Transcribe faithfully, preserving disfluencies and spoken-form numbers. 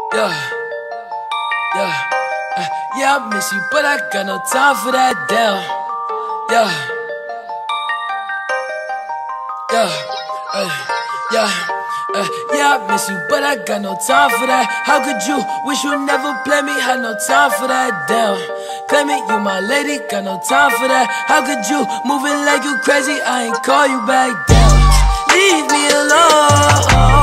Yeah, yeah, uh, yeah, I miss you, but I got no time for that, damn. Yeah, yeah, uh, yeah, uh, yeah, I miss you, but I got no time for that. How could you wish you never play me? Had no time for that, damn. Claim it, you my lady, got no time for that. How could you moving like you crazy? I ain't call you back, damn. Leave me alone.